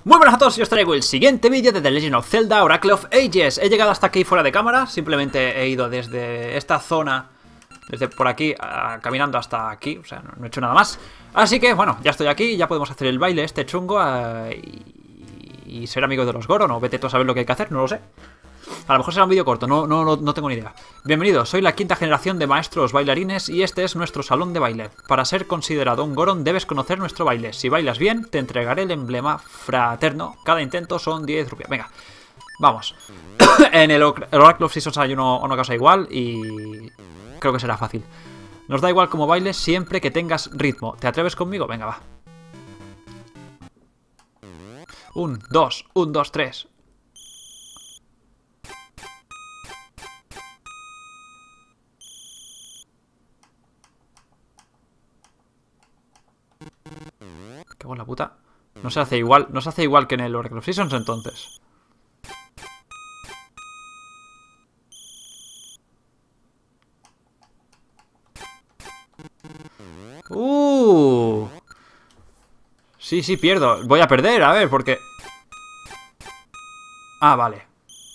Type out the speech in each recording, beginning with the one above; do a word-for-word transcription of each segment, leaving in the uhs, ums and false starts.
Muy buenas a todos, yo os traigo el siguiente vídeo de The Legend of Zelda Oracle of Ages. He llegado hasta aquí fuera de cámara, simplemente he ido desde esta zona, desde por aquí, a, caminando hasta aquí, o sea, no, no he hecho nada más. Así que, bueno, ya estoy aquí, ya podemos hacer el baile este chungo a, y, y ser amigos de los Goron, o vete tú a saber lo que hay que hacer, no lo sé. A lo mejor será un vídeo corto, no, no, no, no tengo ni idea. Bienvenidos, soy la quinta generación de maestros bailarines y este es nuestro salón de baile. Para ser considerado un Goron debes conocer nuestro baile. Si bailas bien, te entregaré el emblema fraterno. Cada intento son diez rupias. Venga, vamos. En el Oracle of Seasons hay uno, una cosa igual y creo que será fácil. Nos da igual cómo bailes siempre que tengas ritmo. ¿Te atreves conmigo? Venga, va. Un, dos, un, dos, tres. Qué buena puta. No se hace igual, no se hace igual que en el Oracle of Seasons entonces. Uh. Sí, sí, pierdo. Voy a perder, a ver, porque... Ah, vale.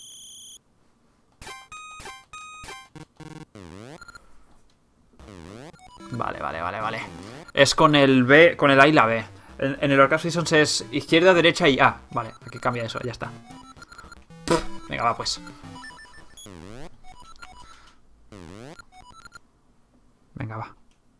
Vale, vale, vale, vale. Es con el B, con el A y la B. En, en el Oracle of Seasons es izquierda, derecha y A. Vale, aquí cambia eso, ya está. Venga, va pues. Venga, va.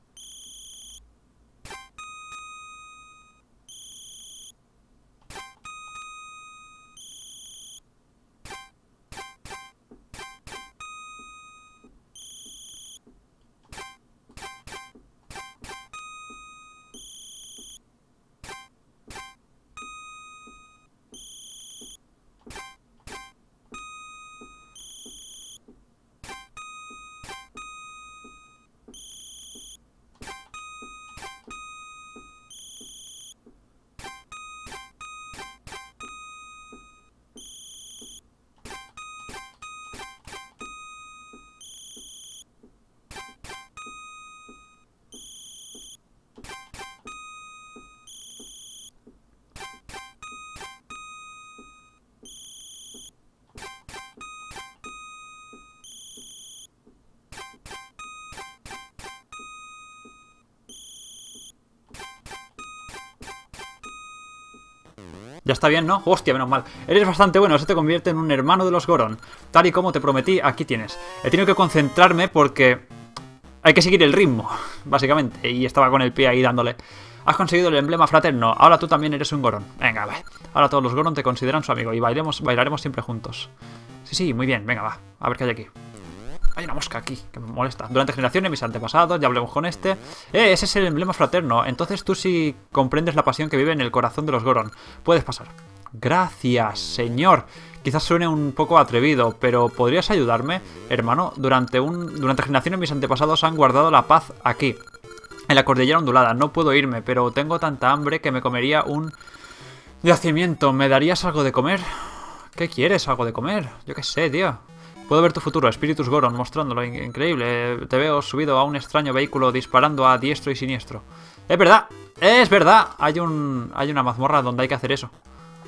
Ya está bien, ¿no? Hostia, menos mal. Eres bastante bueno, eso te convierte en un hermano de los Goron. Tal y como te prometí, aquí tienes. He tenido que concentrarme porque hay que seguir el ritmo, básicamente. Y estaba con el pie ahí dándole. Has conseguido el emblema fraterno. Ahora tú también eres un Goron. Venga, va. Ahora todos los Goron te consideran su amigo y bailemos, bailaremos siempre juntos. Sí, sí, muy bien. Venga, va. A ver qué hay aquí. Hay una mosca aquí, que me molesta. Durante generaciones, mis antepasados, ya hablemos con este. Eh, ese es el emblema fraterno. Entonces tú sí comprendes la pasión que vive en el corazón de los Goron. Puedes pasar. Gracias, señor. Quizás suene un poco atrevido, pero ¿podrías ayudarme? Hermano, durante, un, durante generaciones mis antepasados han guardado la paz aquí, en la cordillera ondulada. No puedo irme, pero tengo tanta hambre que me comería un yacimiento. ¿Me darías algo de comer? ¿Qué quieres? ¿Algo de comer? Yo qué sé, tío. Puedo ver tu futuro, Espíritus Goron, mostrándolo. Increíble. Te veo subido a un extraño vehículo disparando a diestro y siniestro. Es verdad, es verdad. Hay un, hay una mazmorra donde hay que hacer eso.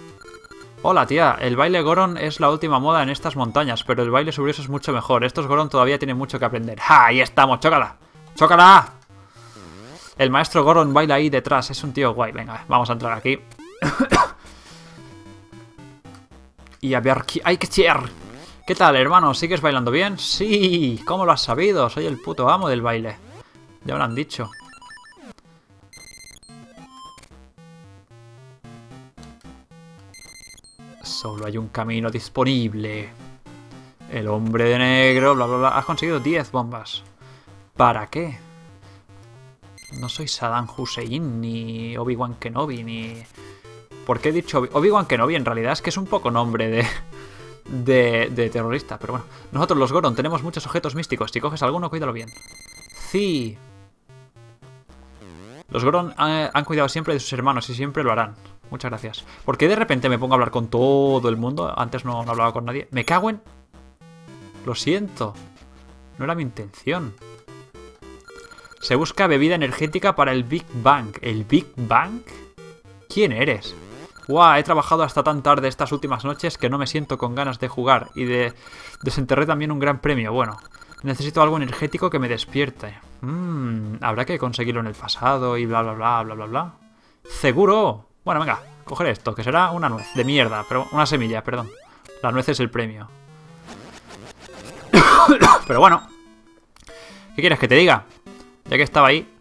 Hola, tía. El baile Goron es la última moda en estas montañas, pero el baile sobre eso es mucho mejor. Estos Goron todavía tienen mucho que aprender. ¡Ja! Ahí estamos. ¡Chócala! ¡Chócala! El maestro Goron baila ahí detrás. Es un tío guay. Venga, vamos a entrar aquí. Y a ver qué hay que hacer. ¿Qué tal, hermano? ¿Sigues bailando bien? Sí, ¿cómo lo has sabido? Soy el puto amo del baile. Ya me lo han dicho. Solo hay un camino disponible. El hombre de negro, bla, bla, bla. Has conseguido diez bombas. ¿Para qué? No soy Saddam Hussein, ni Obi-Wan Kenobi, ni... ¿Por qué he dicho Obi-Wan Kenobi? En realidad es que es un poco nombre de... De, de terrorista, pero bueno. Nosotros los Goron tenemos muchos objetos místicos. Si coges alguno, cuídalo bien. Sí. Los Goron eh, han cuidado siempre de sus hermanos y siempre lo harán. Muchas gracias. ¿Por qué de repente me pongo a hablar con todo el mundo? Antes no, no hablaba con nadie. Me cago en... Lo siento. No era mi intención. Se busca bebida energética para el Big Bang. ¿El Big Bang? ¿Quién eres? Guau, he trabajado hasta tan tarde estas últimas noches que no me siento con ganas de jugar. Y de desenterré también un gran premio. Bueno, necesito algo energético que me despierte. Mmm, habrá que conseguirlo en el pasado y bla bla bla bla bla bla. ¡Seguro! Bueno, venga, coger esto, que será una nuez de mierda, pero una semilla, perdón. La nuez es el premio. Pero bueno, ¿qué quieres que te diga? Ya que estaba ahí.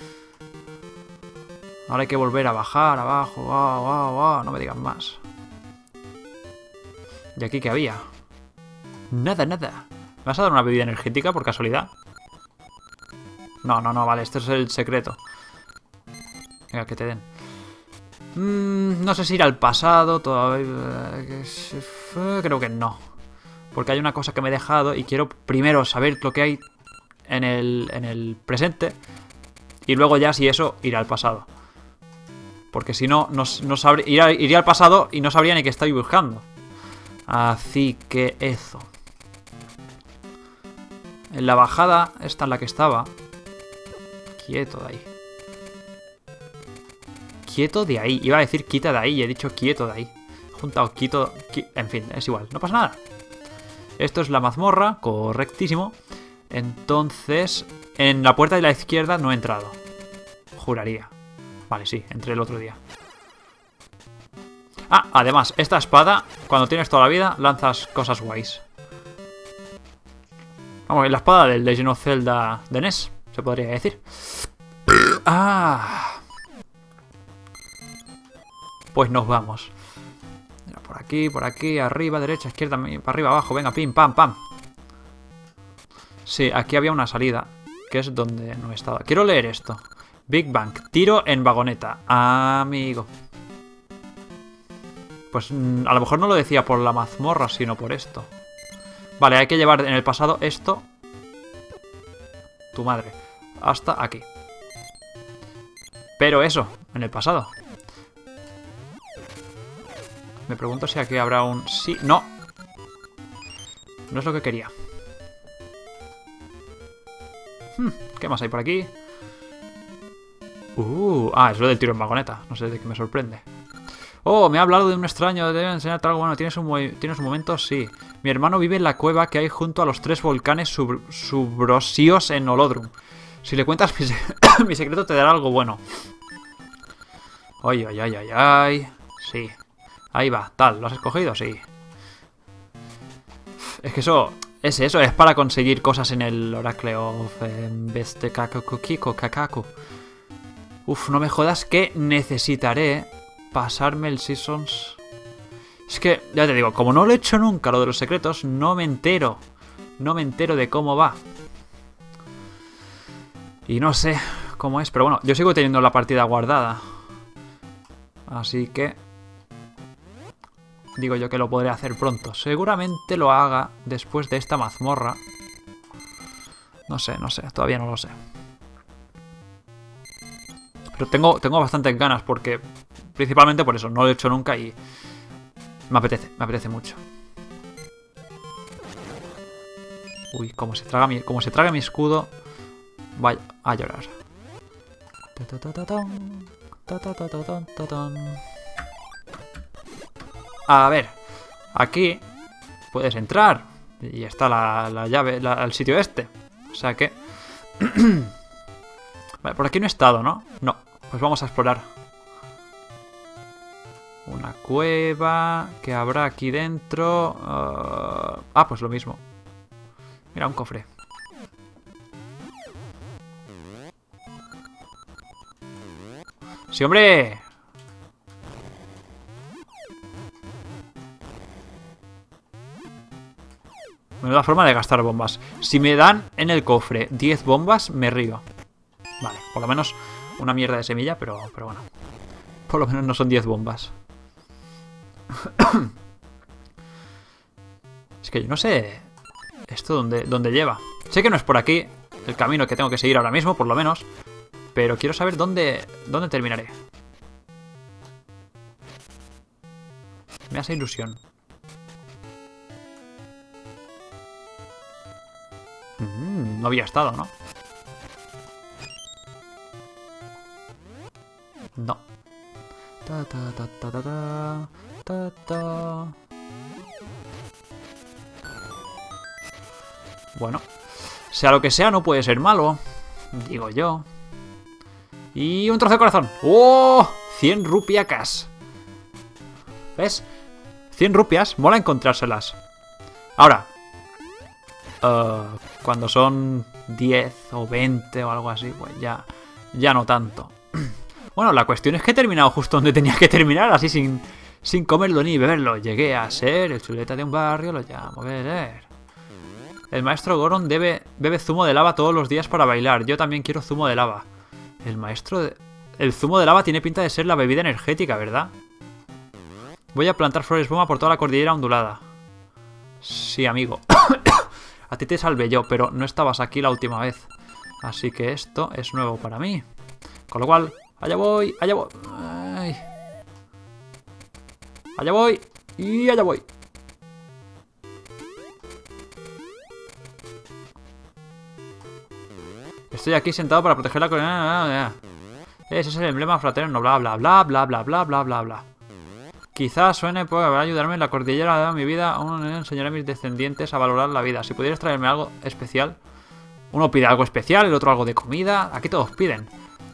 Ahora hay que volver a bajar, abajo, wow, wow, wow, no me digas más. ¿Y aquí qué había? Nada, nada. ¿Me vas a dar una bebida energética por casualidad? No, no, no, vale, este es el secreto. Venga, que te den. Mm, no sé si ir al pasado todavía. Creo que no. Porque hay una cosa que me he dejado y quiero primero saber lo que hay en el, en el presente. Y luego ya, si eso, ir al pasado. Porque si no, no, no sabría, iría, iría al pasado y no sabría ni qué estoy buscando. Así que eso. En la bajada, esta en la que estaba. Quieto de ahí. Quieto de ahí. Iba a decir quita de ahí y he dicho quieto de ahí. He juntado quieto... Qui en fin, es igual. No pasa nada. Esto es la mazmorra. Correctísimo. Entonces, en la puerta de la izquierda no he entrado. Juraría. Vale, sí, entré el otro día. Ah, además, esta espada, cuando tienes toda la vida, lanzas cosas guays. Vamos, la espada del Legend of Zelda de N E S, se podría decir. Ah. Pues nos vamos. Mira, por aquí, por aquí, arriba, derecha, izquierda, para arriba, abajo. Venga, pim, pam, pam. Sí, aquí había una salida, que es donde no he estado. Quiero leer esto. Big Bang, tiro en vagoneta. Amigo. Pues a lo mejor no lo decía por la mazmorra, sino por esto. Vale, hay que llevar en el pasado esto. Tu madre. Hasta aquí. Pero eso, en el pasado. Me pregunto si aquí habrá un... Sí, no. No es lo que quería. Hmm, ¿qué más hay por aquí? Uh, ah, es lo del tiro en vagoneta. No sé de qué me sorprende. Oh, me ha hablado de un extraño. Debe enseñarte algo bueno. ¿Tienes un, ¿Tienes un momento? Sí. Mi hermano vive en la cueva que hay junto a los tres volcanes sub subrosíos en Olodrum. Si le cuentas mi, se mi secreto te dará algo bueno. Ay, ay, ay, ay, ay. Sí. Ahí va. Tal, ¿lo has escogido? Sí. Es que eso... Es eso, es para conseguir cosas en el Oracle of Beste Kakakukiko Kakaku. Uf, no me jodas que necesitaré pasarme el Seasons. Es que, ya te digo, como no lo he hecho nunca lo de los secretos, no me entero. No me entero de cómo va. Y no sé cómo es, pero bueno, yo sigo teniendo la partida guardada. Así que... digo yo que lo podré hacer pronto. Seguramente lo haga después de esta mazmorra. No sé, no sé, todavía no lo sé. Pero tengo, tengo bastantes ganas porque... principalmente por eso, no lo he hecho nunca y... me apetece, me apetece mucho. Uy, como se traga mi, como se traga mi escudo... vaya a llorar. A ver, aquí puedes entrar y está la, la llave, la, el sitio este. O sea que... vale, por aquí no he estado, ¿no? No, pues vamos a explorar. Una cueva que habrá aquí dentro. Uh... Ah, pues lo mismo. Mira, un cofre. ¡Sí, hombre! Menuda forma de gastar bombas. Si me dan en el cofre diez bombas, me río. Vale, por lo menos una mierda de semilla, pero, pero bueno. Por lo menos no son diez bombas. Es que yo no sé... esto dónde, dónde lleva. Sé que no es por aquí el camino que tengo que seguir ahora mismo, por lo menos. Pero quiero saber dónde, dónde terminaré. Me hace ilusión. Mm, no había estado, ¿no? No. Ta, ta, ta, ta, ta, ta, ta, ta. Bueno, sea lo que sea, no puede ser malo, digo yo. Y un trozo de corazón. ¡Oh! cien rupiacas. ¿Ves? cien rupias, mola encontrárselas. Ahora, uh, cuando son diez o veinte o algo así, pues ya, ya no tanto. Bueno, la cuestión es que he terminado justo donde tenía que terminar, así sin, sin comerlo ni beberlo. Llegué a ser el chuleta de un barrio, lo llamo ver. El maestro Goron debe, bebe zumo de lava todos los días para bailar. Yo también quiero zumo de lava. El maestro... De... El zumo de lava tiene pinta de ser la bebida energética, ¿verdad? Voy a plantar flores bomba por toda la cordillera ondulada. Sí, amigo. A ti te salvé yo, pero no estabas aquí la última vez. Así que esto es nuevo para mí. Con lo cual, allá voy, allá voy. Ay. Allá voy y allá voy. Estoy aquí sentado para proteger la colonia. Ese es el emblema fraterno, bla bla bla bla bla bla bla bla bla. Quizás suene para ayudarme en la cordillera de mi vida. Aún enseñaré a mis descendientes a valorar la vida. Si pudieras traerme algo especial. Uno pide algo especial, el otro algo de comida. Aquí todos piden.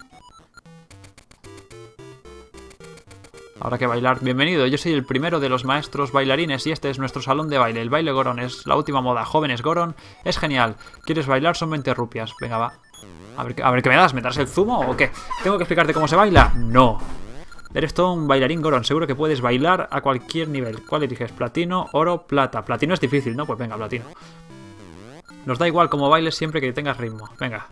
Ahora que bailar. Bienvenido, yo soy el primero de los maestros bailarines y este es nuestro salón de baile. El baile Goron es la última moda. Jóvenes Goron, es genial. ¿Quieres bailar? Son veinte rupias. Venga, va. A ver, a ver qué me das. ¿Me das el zumo o qué? ¿Tengo que explicarte cómo se baila? No. Eres todo un bailarín Goron. Seguro que puedes bailar a cualquier nivel. ¿Cuál eliges? Platino, oro, plata. Platino es difícil, ¿no? Pues venga, platino. Nos da igual cómo bailes siempre que tengas ritmo. Venga.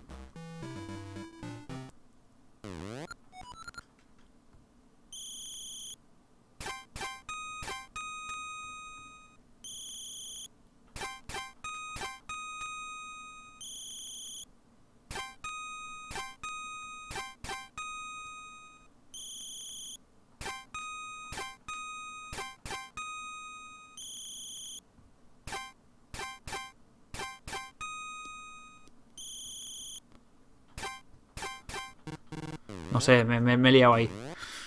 No sé, me, me, me he liado ahí.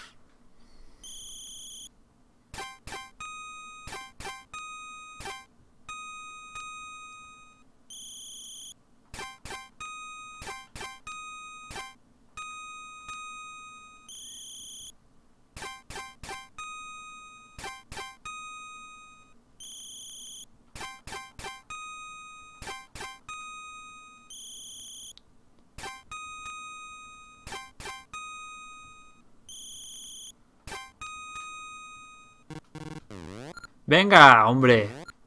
Venga, hombre.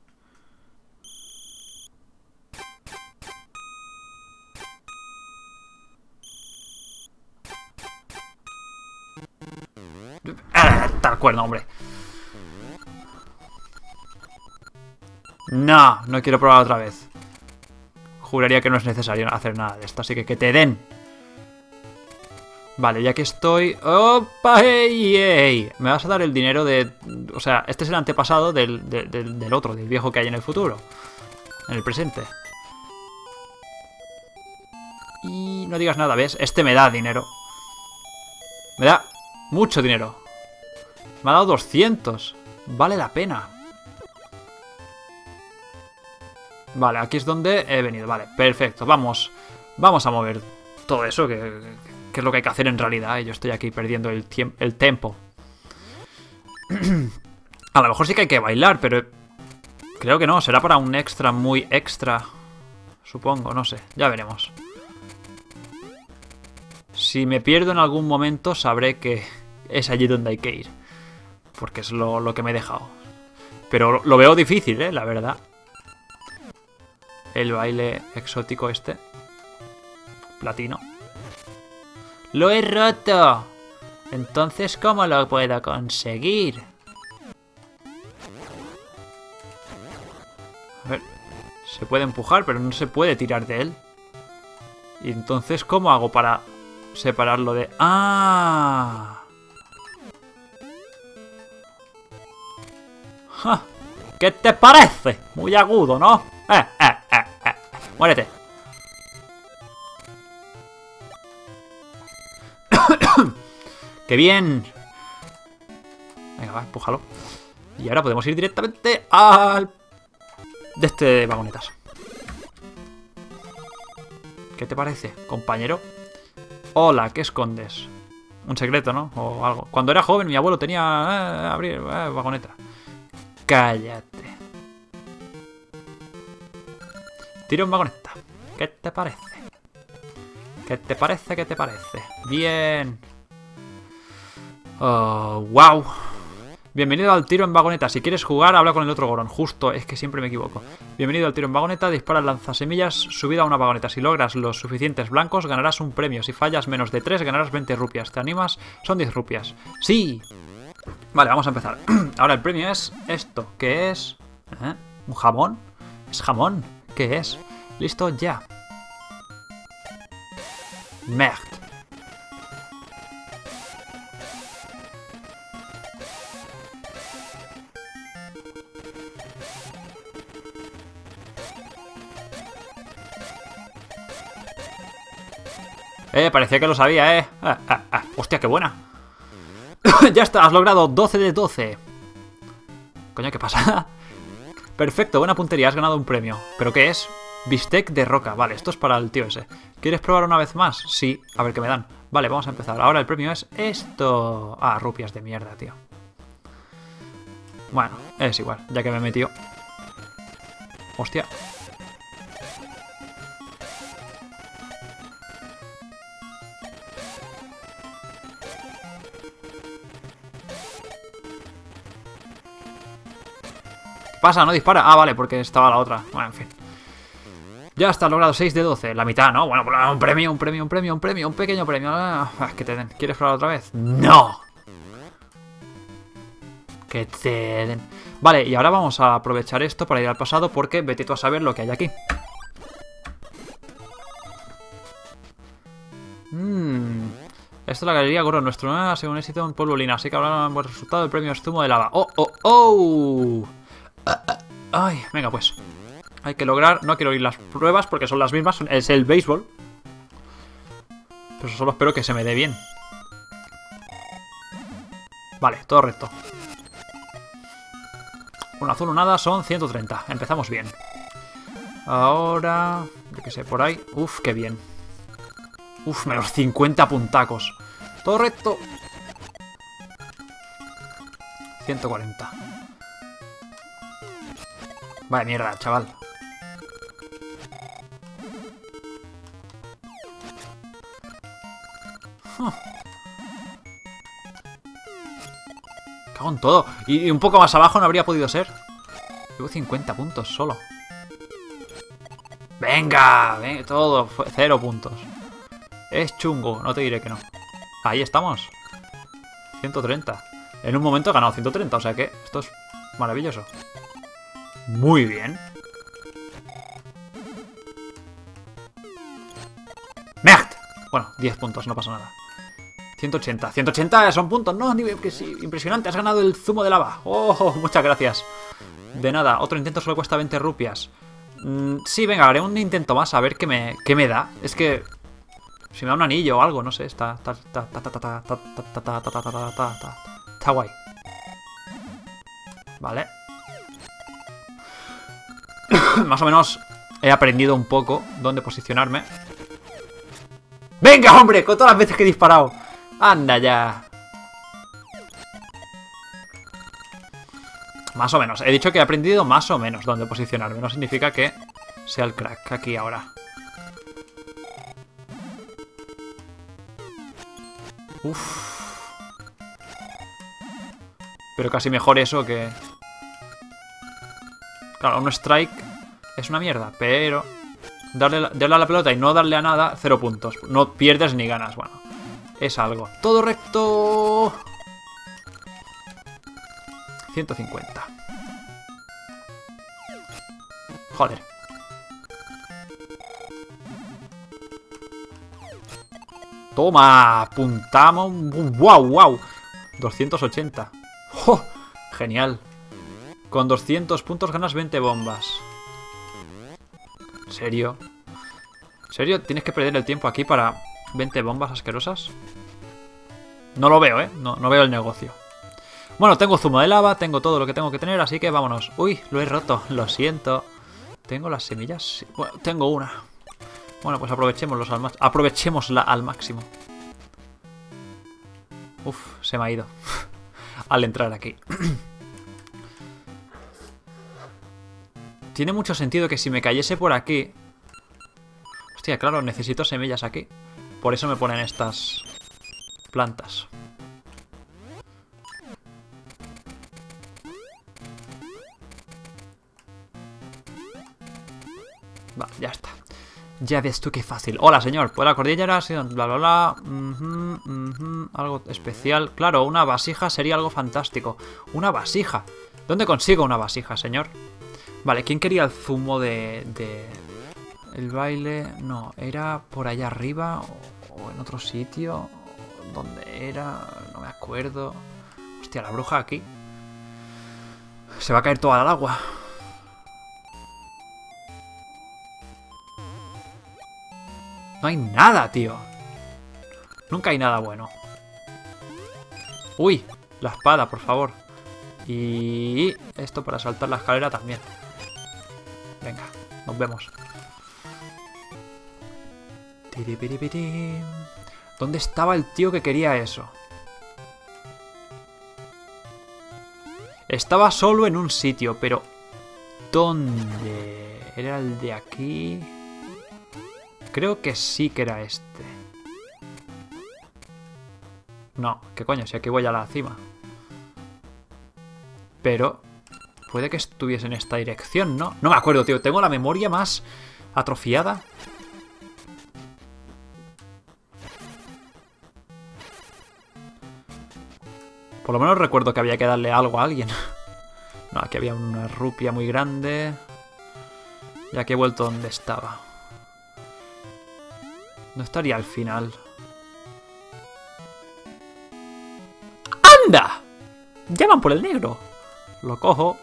Ah, tal cuerno, hombre. No, no quiero probar otra vez. Juraría que no es necesario hacer nada de esto, así que que te den. Vale, ya que estoy... ¡Opa! ¡Ey! ¡Ey! Me vas a dar el dinero de... O sea, este es el antepasado del, del, del, del otro, del viejo que hay en el futuro. En el presente. Y no digas nada, ¿ves? Este me da dinero. Me da mucho dinero. Me ha dado doscientos. Vale la pena. Vale, aquí es donde he venido. Vale, perfecto. Vamos. Vamos a mover todo eso que... que que es lo que hay que hacer en realidad. Yo estoy aquí perdiendo el, el tiempo. A lo mejor sí que hay que bailar, pero creo que no. Será para un extra muy extra. Supongo, no sé. Ya veremos. Si me pierdo en algún momento, sabré que es allí donde hay que ir. Porque es lo, lo que me he dejado. Pero lo veo difícil, ¿eh? La verdad. El baile exótico este. Platino. ¡Lo he roto! Entonces, ¿cómo lo puedo conseguir? A ver, se puede empujar, pero no se puede tirar de él. Y entonces, ¿cómo hago para separarlo de...? ¡Ah! ¡Ja! ¿Qué te parece? Muy agudo, ¿no? ¡Eh, eh, eh, eh! ¡Muérete! ¡Qué bien! va, empújalo. Y ahora podemos ir directamente al... de este vagonetas. ¿Qué te parece, compañero? Hola, ¿qué escondes? Un secreto, ¿no? O algo. Cuando era joven, mi abuelo tenía... Eh, abrir eh, vagoneta. Cállate. Tiro en vagoneta. ¿Qué te parece? ¿Qué te parece? ¿Qué te parece? Bien. Oh, wow. Bienvenido al tiro en vagoneta. Si quieres jugar, habla con el otro Goron. Justo, es que siempre me equivoco. Bienvenido al tiro en vagoneta. Dispara el lanzasemillas subida a una vagoneta. Si logras los suficientes blancos, ganarás un premio. Si fallas menos de tres, ganarás veinte rupias. ¿Te animas? Son diez rupias. ¡Sí! Vale, vamos a empezar. Ahora el premio es esto. ¿Qué es? ¿Eh? ¿Un jamón? ¿Es jamón? ¿Qué es? Listo, ya. Merde. Eh, parecía que lo sabía, eh. Ah, ah, ah. Hostia, qué buena. Ya está, has logrado doce de doce. Coño, ¿qué pasa? Perfecto, buena puntería, has ganado un premio. ¿Pero qué es? Bistec de roca. Vale, esto es para el tío ese. ¿Quieres probar una vez más? Sí, a ver qué me dan. Vale, vamos a empezar. Ahora el premio es esto. Ah, rupias de mierda, tío. Bueno, es igual, ya que me he metido. Hostia. Pasa, no dispara. Ah, vale, porque estaba la otra. Bueno, en fin. Ya está, logrado seis de doce. La mitad, ¿no? Bueno, un premio, un premio, un premio, un premio, un pequeño premio. Ah, que te den. ¿Quieres probar otra vez? ¡No! Que te den. Vale, y ahora vamos a aprovechar esto para ir al pasado porque vete tú a saber lo que hay aquí. Mmm... Esto es la galería Goron. Nuestro nuevo ha sido un éxito en Pueblo Lina. Así que ahora el resultado del premio es zumo de lava. ¡Oh, oh, oh! Ay, venga pues. Hay que lograr... No quiero oír las pruebas porque son las mismas. Es el béisbol. Pero solo espero que se me dé bien. Vale, todo recto. Un azul, un nada, son ciento treinta. Empezamos bien. Ahora... Yo qué sé, por ahí. Uf, qué bien. Uf, menos cincuenta puntacos. Todo recto. ciento cuarenta. Vaya mierda, chaval. Huh. Cago en todo. Y un poco más abajo no habría podido ser. Llevo cincuenta puntos solo. Venga, venga, todo. Cero puntos. Es chungo, no te diré que no. Ahí estamos. ciento treinta. En un momento he ganado ciento treinta, o sea que esto es maravilloso. Muy bien. ¡Merd! Bueno, diez puntos, no pasa nada. ciento ochenta. ciento ochenta son puntos, ¿no? Que sí, impresionante, has ganado el zumo de lava. ¡Oh! Muchas gracias. De nada, otro intento solo cuesta veinte rupias. Mm, sí, venga, haré un intento más a ver qué me, qué me da. Es que... Si me da un anillo o algo, no sé. Está... Está, está, está, está, está, está, está, está, está, está, está, está guay. Vale. Más o menos he aprendido un poco dónde posicionarme. ¡Venga, hombre! Con todas las veces que he disparado. ¡Anda ya! Más o menos. He dicho que he aprendido más o menos dónde posicionarme. No significa que sea el crack aquí ahora. Uff. Pero casi mejor eso que... Claro, un strike es una mierda, pero... Darle, darle a la pelota y no darle a nada, cero puntos. No pierdes ni ganas, bueno. Es algo. Todo recto... ciento cincuenta. Joder. Toma, apuntamos. Wow, wow. doscientos ochenta. ¡Oh! Genial. Con doscientos puntos ganas veinte bombas. ¿En serio? ¿En serio? ¿Tienes que perder el tiempo aquí para veinte bombas asquerosas? No lo veo, ¿eh? No, no veo el negocio. Bueno, tengo zumo de lava, tengo todo lo que tengo que tener, así que vámonos. Uy, lo he roto, lo siento. ¿Tengo las semillas? Sí. Bueno, tengo una. Bueno, pues aprovechémoslos al máximo. Aprovechémosla al máximo. Uf, se me ha ido. Al entrar aquí. Tiene mucho sentido que si me cayese por aquí... Hostia, claro, necesito semillas aquí. Por eso me ponen estas plantas. Va, ya está. Ya ves tú qué fácil. Hola, señor. Pues la cordillera ha sido bla, bla, bla. Uh-huh, uh-huh. Algo especial. Claro, una vasija sería algo fantástico. Una vasija. ¿Dónde consigo una vasija, señor? Vale, ¿quién quería el zumo de... de... el baile? No, ¿era por allá arriba? ¿O, o en otro sitio? ¿Dónde era? No me acuerdo. Hostia, la bruja aquí. Se va a caer toda al agua. No hay nada, tío. Nunca hay nada bueno. Uy, la espada, por favor. Y esto para saltar la escalera también. Venga, nos vemos. ¿Dónde estaba el tío que quería eso? Estaba solo en un sitio, pero... ¿dónde? ¿Era el de aquí? Creo que sí que era este. No, ¿qué coño? Si aquí voy a la cima. Pero... puede que estuviese en esta dirección, ¿no? No me acuerdo, tío. Tengo la memoria más atrofiada. Por lo menos recuerdo que había que darle algo a alguien. No, aquí había una rupia muy grande. Y aquí he vuelto donde estaba. No estaría al final. ¡Anda! ¡Llaman por el negro! Lo cojo.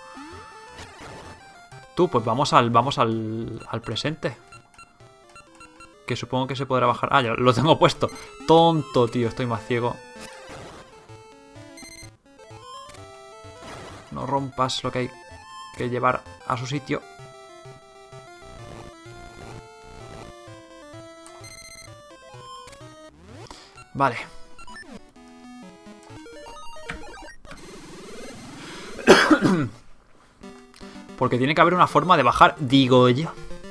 Tú, pues vamos al, vamos al, al presente. Que supongo que se podrá bajar. Ah, ya lo tengo puesto. Tonto, tío, estoy más ciego. No rompas lo que hay que llevar a su sitio. Vale. Porque tiene que haber una forma de bajar, digo yo.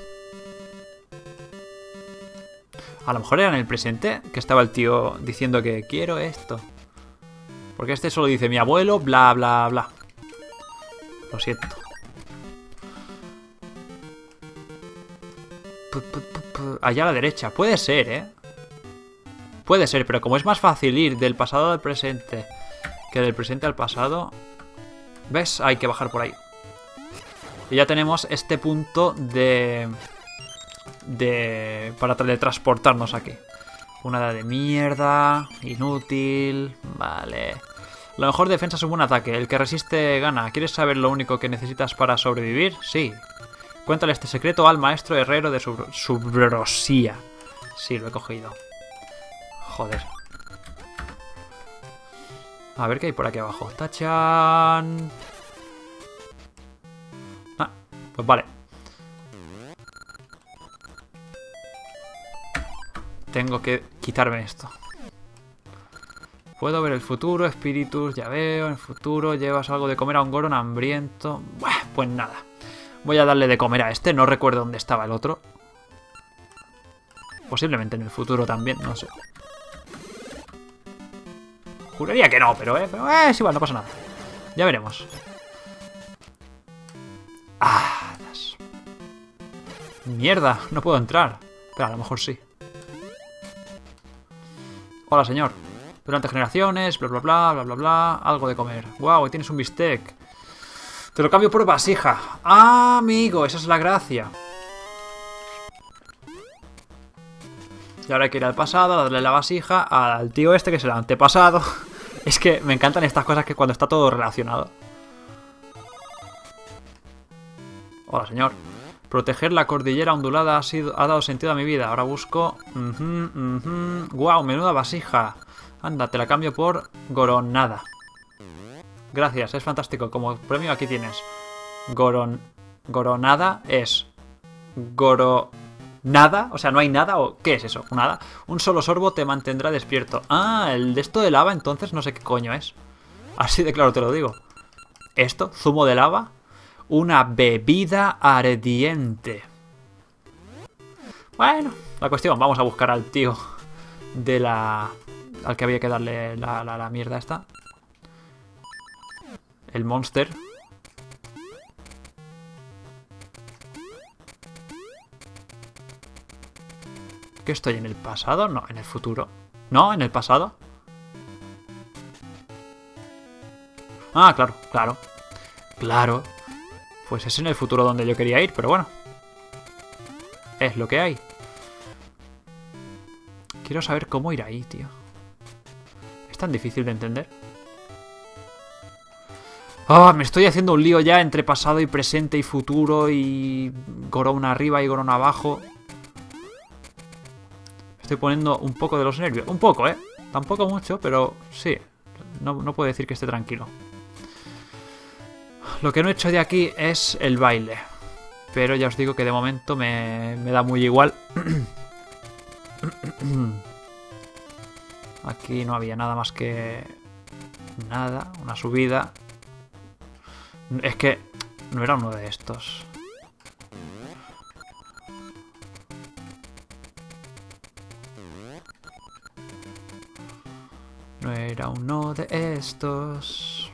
A lo mejor era en el presente que estaba el tío diciendo que quiero esto. Porque este solo dice mi abuelo, bla, bla, bla. Lo siento. Allá a la derecha. Puede ser, ¿eh? Puede ser, pero como es más fácil ir del pasado al presente que del presente al pasado... ¿Ves? Hay que bajar por ahí. Y ya tenemos este punto de... de... para teletransportarnos aquí. Una edad de mierda. Inútil. Vale. La mejor defensa es un buen ataque. El que resiste gana. ¿Quieres saber lo único que necesitas para sobrevivir? Sí. Cuéntale este secreto al maestro herrero de su Subrosía. Sí, lo he cogido. Joder. A ver qué hay por aquí abajo. ¡Tachan! Ah, pues vale. Tengo que quitarme esto. Puedo ver el futuro, espíritus, ya veo. En el futuro llevas algo de comer a un Goron hambriento. Buah, pues nada. Voy a darle de comer a este. No recuerdo dónde estaba el otro. Posiblemente en el futuro también, no sé. Juraría que no, pero eh, pero eh, es igual, no pasa nada. Ya veremos. Ah, das. Mierda, no puedo entrar. Pero a lo mejor sí. Hola, señor. Durante generaciones, bla, bla, bla, bla, bla, bla. Algo de comer. Wow, tienes un bistec. Te lo cambio por vasija. Ah, amigo, esa es la gracia. Y ahora hay que ir al pasado, darle la vasija al tío este que es el antepasado. Es que me encantan estas cosas que cuando está todo relacionado. Hola, señor. Proteger la cordillera ondulada ha, sido, ha dado sentido a mi vida. Ahora busco... Uh-huh, uh-huh. Guau, menuda vasija. Anda, te la cambio por goronada. Gracias, es fantástico. Como premio aquí tienes. Goron... Goronada es... Goro... ¿Nada? O sea, ¿no hay nada? ¿O qué es eso? ¿Nada? Un solo sorbo te mantendrá despierto. Ah, el de esto de lava, entonces no sé qué coño es. Así de claro te lo digo. Esto, zumo de lava. Una bebida ardiente. Bueno, la cuestión, vamos a buscar al tío de la... al que había que darle la, la, la mierda esta. El monster. ¿Que estoy en el pasado? No, en el futuro. ¿No? ¿En el pasado? Ah, claro, claro. Claro. Pues es en el futuro donde yo quería ir, pero bueno. Es lo que hay. Quiero saber cómo ir ahí, tío. Es tan difícil de entender. Ah, oh, me estoy haciendo un lío ya entre pasado y presente y futuro y Goron arriba y Goron abajo. Estoy poniendo un poco de los nervios. Un poco, ¿eh? Tampoco mucho, pero sí. No, no puedo decir que esté tranquilo. Lo que no he hecho de aquí es el baile. Pero ya os digo que de momento me, me da muy igual. Aquí no había nada más que... nada. Una subida. Es que no era uno de estos. No era uno de estos.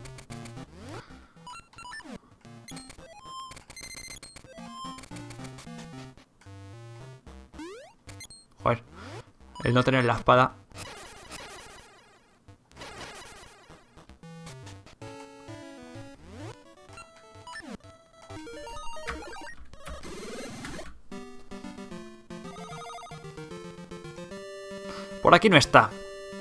Joder. El no tener la espada. Por aquí no está.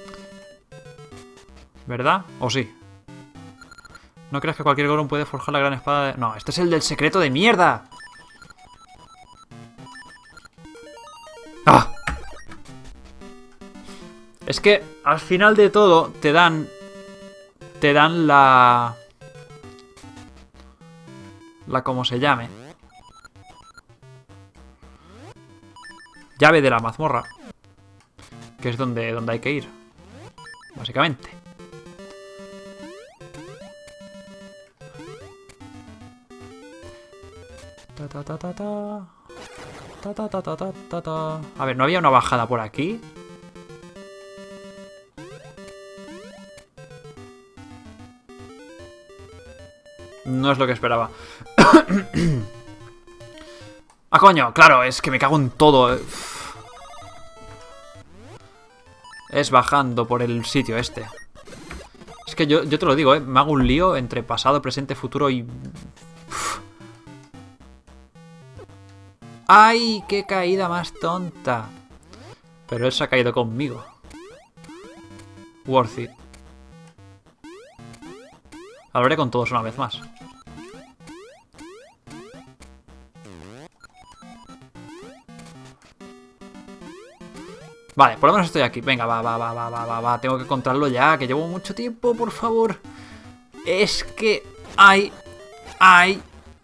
¿Verdad? ¿O sí? ¿No crees que cualquier Goron puede forjar la gran espada de...? No, este es el del secreto de mierda. ¡Ah! Es que al final de todo te dan... Te dan la... La como se llame. Llave de la mazmorra. Que es donde, donde hay que ir. Básicamente. Ta, ta, ta, ta, ta. Ta, ta, ta, ta, ta, ta, ta. A ver, ¿no había una bajada por aquí? No es lo que esperaba. ¡Ah, coño! Claro, es que me cago en todo. Es bajando por el sitio este. Es que yo, yo te lo digo, ¿eh? Me hago un lío entre pasado, presente, futuro y... ¡Ay! ¡Qué caída más tonta! Pero él se ha caído conmigo. Worth it. Hablaré con todos una vez más. Vale, por lo menos estoy aquí. Venga, va, va, va, va, va, va, va. Tengo que encontrarlo ya, que llevo mucho tiempo, por favor. Es que... ¡Ay! ¡Ay!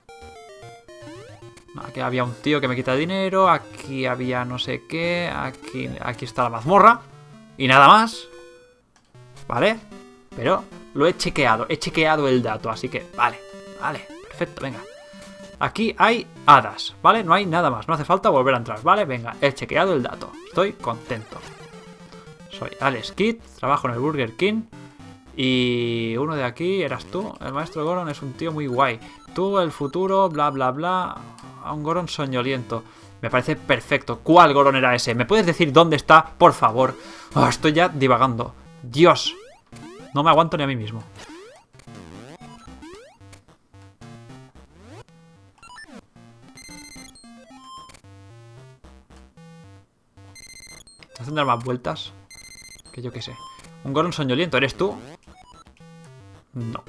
Aquí había un tío que me quita dinero. Aquí había no sé qué. Aquí, aquí está la mazmorra. Y nada más. ¿Vale? Pero lo he chequeado. He chequeado el dato. Así que, vale. Vale. Perfecto, venga. Aquí hay hadas, ¿vale? No hay nada más. No hace falta volver a entrar, ¿vale? Venga, he chequeado el dato. Estoy contento. Soy Alex Kidd. Trabajo en el Burger King. Y uno de aquí eras tú. El maestro Goron es un tío muy guay. Tú, el futuro, bla, bla, bla. A un Goron soñoliento. Me parece perfecto. ¿Cuál Goron era ese? ¿Me puedes decir dónde está? Por favor. Oh, estoy ya divagando. Dios. No me aguanto ni a mí mismo. ¿Estás haciendo más vueltas? Que yo qué sé. Un Goron soñoliento. ¿Eres tú? No.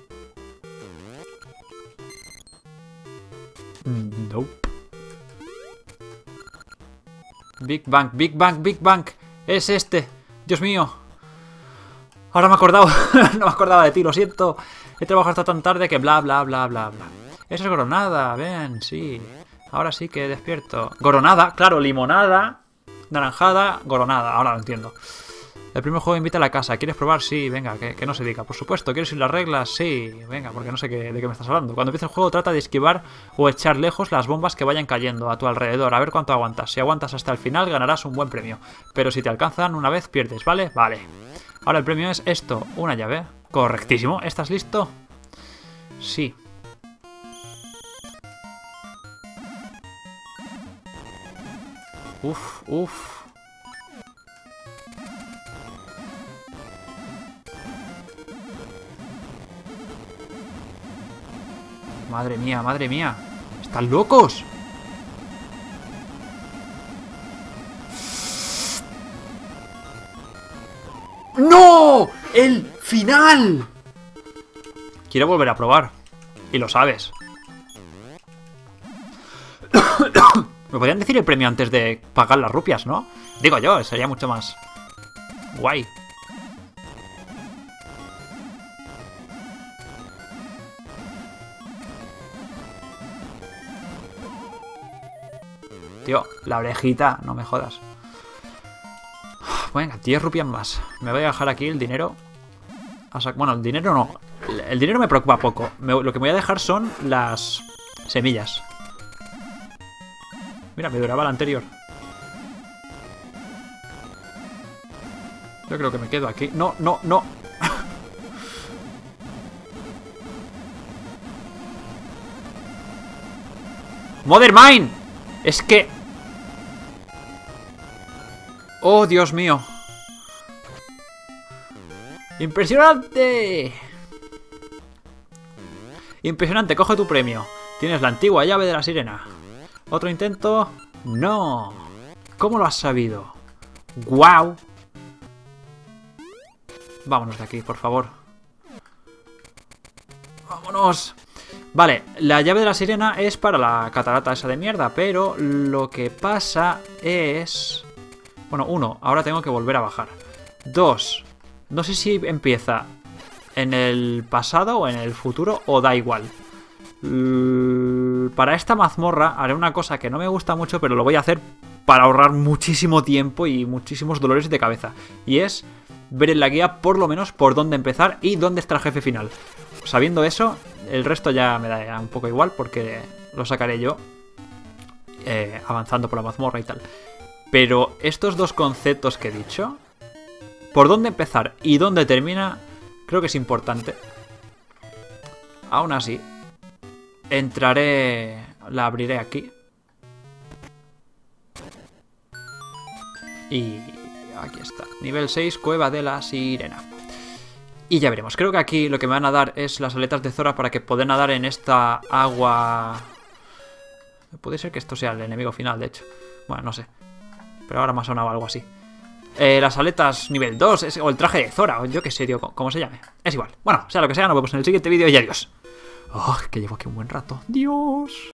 Nope. Big Bang, Big Bang, Big Bang. Es este. Dios mío. Ahora me he acordado. No me acordaba de ti, lo siento. He trabajado hasta tan tarde que bla, bla, bla, bla, bla. Eso es goronada, ven, sí. Ahora sí que despierto. Goronada, claro, limonada, naranjada, goronada. Ahora lo entiendo. El primer juego invita a la casa. ¿Quieres probar? Sí, venga, que, que no se diga. Por supuesto, ¿quieres ir las reglas? Sí, venga, porque no sé qué, de qué me estás hablando. Cuando empiece el juego trata de esquivar o echar lejos las bombas que vayan cayendo a tu alrededor. A ver cuánto aguantas. Si aguantas hasta el final ganarás un buen premio. Pero si te alcanzan una vez pierdes, ¿vale? Vale. Ahora el premio es esto, una llave. Correctísimo. ¿Estás listo? Sí. Uf, uf. Madre mía, madre mía. ¿Están locos? ¡No! ¡El final! Quiero volver a probar. Y lo sabes. Me podrían decir el premio antes de pagar las rupias, ¿no? Digo yo, sería mucho más guay. Tío, la orejita, no me jodas. Venga, diez rupias más. Me voy a dejar aquí el dinero. Bueno, el dinero no. El dinero me preocupa poco. Me, lo que me voy a dejar son las semillas. Mira, me duraba la anterior. Yo creo que me quedo aquí. No, no, no. ¡Mother Mine! Es que... ¡Oh, Dios mío! ¡Impresionante! Impresionante, coge tu premio. Tienes la antigua llave de la sirena. ¿Otro intento? ¡No! ¿Cómo lo has sabido? ¡Guau! Vámonos de aquí, por favor. ¡Vámonos! Vale, la llave de la sirena es para la catarata esa de mierda, pero lo que pasa es... Bueno, uno, ahora tengo que volver a bajar. Dos, no sé si empieza en el pasado o en el futuro o da igual. L... Para esta mazmorra haré una cosa que no me gusta mucho, pero lo voy a hacer para ahorrar muchísimo tiempo y muchísimos dolores de cabeza. Y es ver en la guía por lo menos por dónde empezar y dónde está el jefe final. Sabiendo eso, el resto ya me da un poco igual porque lo sacaré yo eh, avanzando por la mazmorra y tal. Pero estos dos conceptos que he dicho, por dónde empezar y dónde termina, creo que es importante. Aún así, entraré, la abriré aquí. Y aquí está, nivel seis, Cueva de la Sirena. Y ya veremos, creo que aquí lo que me van a dar es las aletas de Zora para que pueda nadar en esta agua. Puede ser que esto sea el enemigo final, de hecho. Bueno, no sé. Pero ahora me ha sonado algo así. Eh, las aletas nivel dos, es, o el traje de Zora, o yo qué sé, tío, como se llame. Es igual. Bueno, sea lo que sea, nos vemos en el siguiente vídeo y adiós. Oh, que llevo aquí un buen rato. Dios.